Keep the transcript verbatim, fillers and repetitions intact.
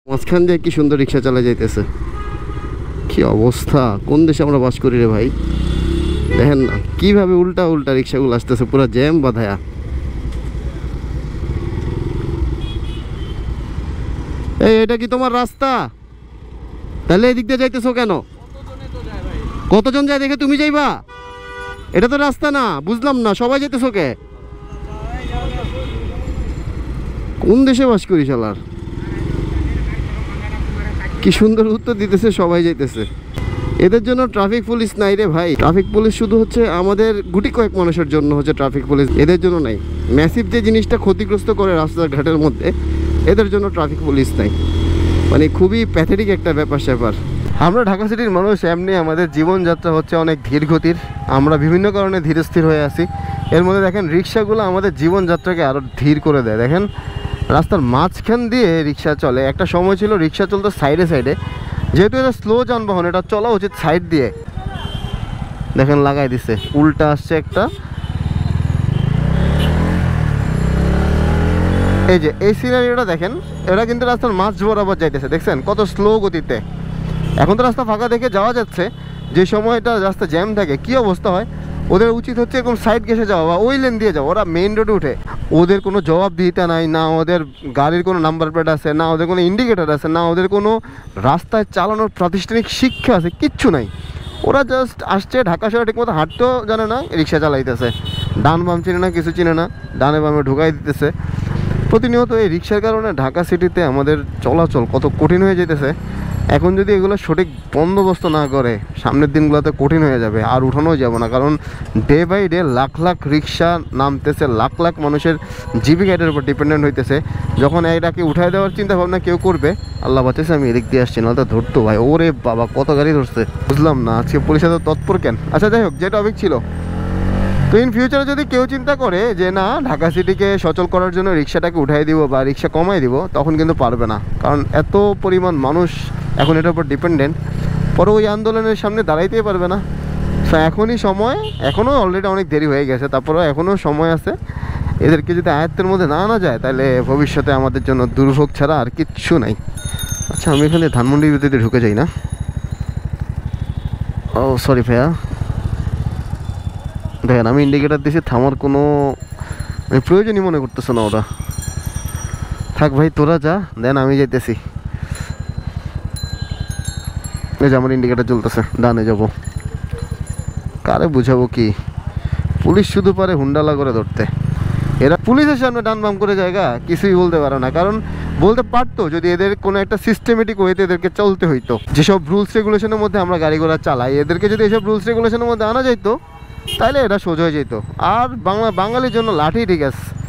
মাঝখান দিয়ে কি সুন্দর রিক্সা চালা যাইতেছে। কি অবস্থা, কোন দেশে আমরা বাস করি রে ভাই। দেখেন না কিভাবে উল্টা উল্টা রিক্সাগুলো আসতেছে, পুরো জ্যাম বাঁধায়া। এই এটা কি তোমার রাস্তা? তাহলে এদিক দিয়ে যাইতেছো কেন? কতজন যায় দেখে তুমি যাইবা? এটা তো রাস্তা না, বুঝলাম না সবাই যাইতেছো কে? কোন দেশে বাস করি শালার। কি সুন্দর উত্তর দিতেছে, সবাই যাইতেছে। এদের জন্য ট্রাফিক পুলিশ নাই রে ভাই। ট্রাফিক পুলিশ শুধু হচ্ছে আমাদের গুটি কয়েক মানুষের জন্য হচ্ছে ট্রাফিক পুলিশ, এদের জন্য নাই। ম্যাসিভ যে জিনিসটা ক্ষতিগ্রস্ত করে রাস্তাঘাটের মধ্যে, এদের জন্য ট্রাফিক পুলিশ নাই। মানে খুবই প্যাথেটিক একটা ব্যাপার স্যাপার। আমরা ঢাকা সিটির মানুষ, এমনি আমাদের জীবনযাত্রা হচ্ছে অনেক ধীর গতির। আমরা বিভিন্ন কারণে ধীর স্থির হয়ে আছি। এর মধ্যে দেখেন রিক্সাগুলো আমাদের জীবনযাত্রাকে আরও ধীর করে দেয়। দেখেন রাস্তার মাঝখান দিয়ে রিক্সা চলে। একটা সময় ছিল রিক্সা চলতো সাইডে সাইডে, যেহেতু এটা স্লো যানবাহন, এটা চলা উচিত সাইড দিয়ে। দেখেন লাগাই দিছে, উল্টা আসছে একটা। এই যে এই সিনারিওটা দেখেন, এটা কিন্তু রাস্তার মাঝ বরাবর যাইতেছে, দেখছেন কত স্লো গতিতে। এখন তো রাস্তা ফাঁকা দেখে যাওয়া যাচ্ছে, যে সময়টা রাস্তা জ্যাম থাকে কি অবস্থা হয়। ওদের উচিত হচ্ছে এরকম সাইড ঘেসে যাওয়া বা ওই লেন দিয়ে যাওয়া। ওরা মেইন রোডে উঠে, ওদের কোনো জবাবদিহিতা নাই, না ওদের গাড়ির কোনো নাম্বার প্লেট আছে, না ওদের কোনো ইন্ডিকেটার আছে, না ওদের কোনো রাস্তায় চালানোর প্রাতিষ্ঠানিক শিক্ষা আছে, কিচ্ছু নাই। ওরা জাস্ট আসছে, ঢাকা শহরে ঠিকমতো হাঁটতেও জানে না, রিক্সা চালাইতেছে। ডান বাম চিনে না, কিছু চিনে না, ডানে বামে ঢুকাই দিতেছে। প্রতিনিয়ত এই রিক্সার কারণে ঢাকা সিটিতে আমাদের চলাচল কত কঠিন হয়ে যেতেছে। এখন যদি এগুলো সঠিক বন্দোবস্ত না করে, সামনের দিনগুলোতে কঠিন হয়ে যাবে, আর উঠানোও যাবে না। কারণ day by day lakh lakh rickshaw নামতেছে, লাখ লাখ মানুষের জীবিকা এটার উপর ডিপেন্ডেন্ট হইতেছে। যখন এটাকে উঠাই দেওয়ার চিন্তা ভাবনা কেউ করবে, আল্লাহ বাঁচাইছে আমি এদিক দিয়ে আসছি, নাহলে তো ধরতো ভাই। ওরে বাবা কত গাড়ি ধরছে, বুঝলাম না আজকে পুলিশ এত তৎপর কেন। আচ্ছা যাই হোক, যে টপিক ছিল, তো ইন ফিউচারে যদি কেউ চিন্তা করে যে না ঢাকা সিটিকে সচল করার জন্য রিক্সাটাকে উঠাই দিব বা রিক্সা কমাই দিব, তখন কিন্তু পারবে না। কারণ এত পরিমাণ মানুষ এখন এটার উপর ডিপেন্ডেন্ট, পরে ওই আন্দোলনের সামনে দাঁড়াইতেই পারবে না। তো এখনই সময়, এখনও অলরেডি অনেক দেরি হয়ে গেছে, তারপরেও এখনও সময় আছে। এদেরকে যদি আয়ত্তের মধ্যে না আনা যায়, তাহলে ভবিষ্যতে আমাদের জন্য দুর্ভোগ ছাড়া আর কিচ্ছু নাই। আচ্ছা আমি এখানে ধানমন্ডির ভিতরে ঢুকে যাই না? ও সরি ভাইয়া, দেখেন আমি ইন্ডিকেটার দিয়েছি, থামার কোনো প্রয়োজনই মনে করতেছে না ওরা। থাক ভাই তোরা যা, দেন আমি যাইতেছি। এই যে আমার ইন্ডিকেটার চলতেছে, ডানে যাবো। কারে বুঝাবো কি, পুলিশ শুধু পারে হুন্ডালা করে ধরতে। এরা পুলিশের সামনে ডান বাম করে জায়গা কিছুই বলতে পারে না। কারণ বলতে পারতো যদি এদের কোনো একটা সিস্টেমেটিক ওয়েতে এদেরকে চলতে হইতো। যেসব রুলস রেগুলেশনের মধ্যে আমরা গাড়ি ঘোড়া চালাই, এদেরকে যদি এসব রুলস রেগুলেশনের মধ্যে আনা যাইতো, তাহলে এটা সোজা হয়ে যেত। আর বাংলা বাঙালির জন্য লাঠি ঠিক আছে।